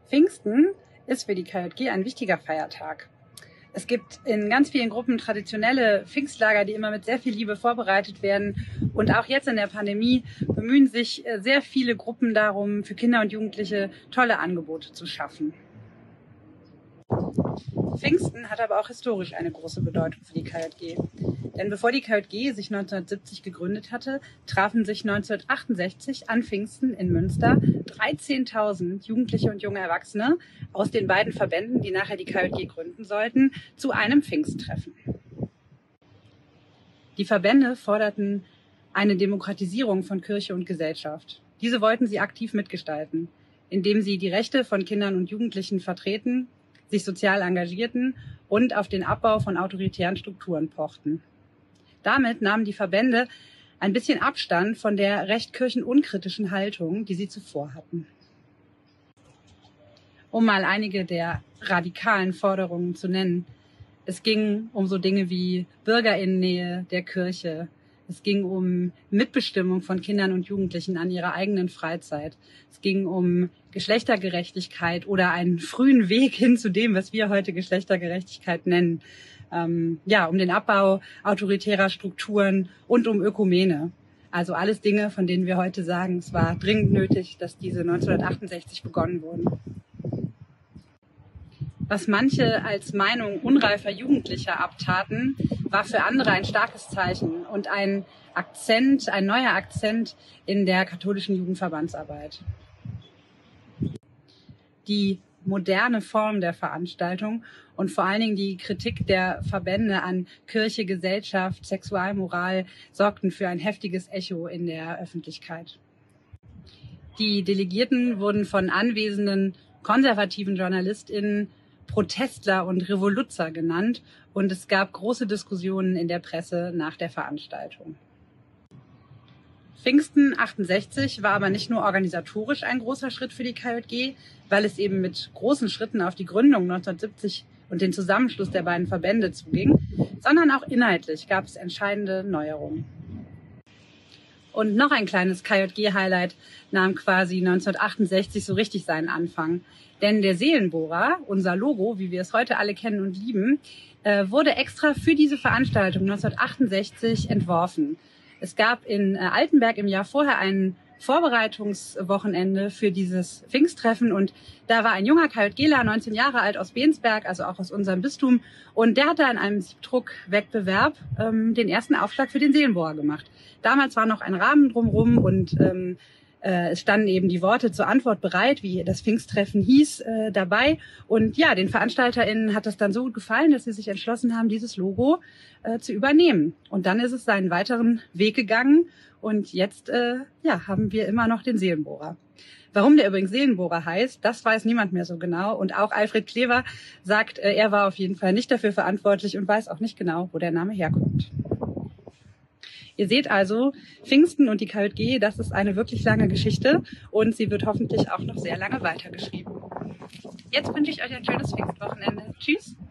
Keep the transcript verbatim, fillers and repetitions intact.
Pfingsten ist für die K J G ein wichtiger Feiertag. Es gibt in ganz vielen Gruppen traditionelle Pfingstlager, die immer mit sehr viel Liebe vorbereitet werden. Und auch jetzt in der Pandemie bemühen sich sehr viele Gruppen darum, für Kinder und Jugendliche tolle Angebote zu schaffen. Pfingsten hat aber auch historisch eine große Bedeutung für die K J G. Denn bevor die K J G sich neunzehnhundertsiebzig gegründet hatte, trafen sich neunzehnhundertachtundsechzig an Pfingsten in Münster dreizehntausend Jugendliche und junge Erwachsene aus den beiden Verbänden, die nachher die K J G gründen sollten, zu einem Pfingsttreffen. Die Verbände forderten eine Demokratisierung von Kirche und Gesellschaft. Diese wollten sie aktiv mitgestalten, indem sie die Rechte von Kindern und Jugendlichen vertreten, sich sozial engagierten und auf den Abbau von autoritären Strukturen pochten. Damit nahmen die Verbände ein bisschen Abstand von der recht kirchenunkritischen Haltung, die sie zuvor hatten. Um mal einige der radikalen Forderungen zu nennen. Es ging um so Dinge wie BürgerInnennähe der Kirche. Es ging um Mitbestimmung von Kindern und Jugendlichen an ihrer eigenen Freizeit. Es ging um Geschlechtergerechtigkeit oder einen frühen Weg hin zu dem, was wir heute Geschlechtergerechtigkeit nennen. Ähm, ja, um den Abbau autoritärer Strukturen und um Ökumene. Also alles Dinge, von denen wir heute sagen, es war dringend nötig, dass diese neunzehnhundertachtundsechzig begonnen wurden. Was manche als Meinung unreifer Jugendlicher abtaten, war für andere ein starkes Zeichen und ein Akzent, ein neuer Akzent in der katholischen Jugendverbandsarbeit. Die moderne Form der Veranstaltung und vor allen Dingen die Kritik der Verbände an Kirche, Gesellschaft, Sexualmoral sorgten für ein heftiges Echo in der Öffentlichkeit. Die Delegierten wurden von anwesenden konservativen JournalistInnen Protestler und Revoluzzer genannt und es gab große Diskussionen in der Presse nach der Veranstaltung. Pfingsten achtundsechzig war aber nicht nur organisatorisch ein großer Schritt für die K J G, weil es eben mit großen Schritten auf die Gründung neunzehnhundertsiebzig und den Zusammenschluss der beiden Verbände zuging, sondern auch inhaltlich gab es entscheidende Neuerungen. Und noch ein kleines K J G-Highlight nahm quasi neunzehnhundertachtundsechzig so richtig seinen Anfang. Denn der Seelenbohrer, unser Logo, wie wir es heute alle kennen und lieben, wurde extra für diese Veranstaltung neunzehnhundertachtundsechzig entworfen. Es gab in Altenberg im Jahr vorher ein Vorbereitungswochenende für dieses Pfingsttreffen und da war ein junger KJGler, neunzehn Jahre alt, aus Bensberg, also auch aus unserem Bistum, und der hat da in einem Siebdruckwettbewerb ähm, den ersten Aufschlag für den Seelenbohrer gemacht. Damals war noch ein Rahmen drumherum und ähm, äh, es standen eben die Worte zur Antwort bereit, wie das Pfingsttreffen hieß, äh, dabei. Und ja, den VeranstalterInnen hat das dann so gut gefallen, dass sie sich entschlossen haben, dieses Logo äh, zu übernehmen. Und dann ist es seinen weiteren Weg gegangen. Und jetzt äh, ja, haben wir immer noch den Seelenbohrer. Warum der übrigens Seelenbohrer heißt, das weiß niemand mehr so genau. Und auch Alfred Klever sagt, äh, er war auf jeden Fall nicht dafür verantwortlich und weiß auch nicht genau, wo der Name herkommt. Ihr seht also, Pfingsten und die K J G, das ist eine wirklich lange Geschichte und sie wird hoffentlich auch noch sehr lange weitergeschrieben. Jetzt wünsche ich euch ein schönes Pfingstwochenende. Tschüss!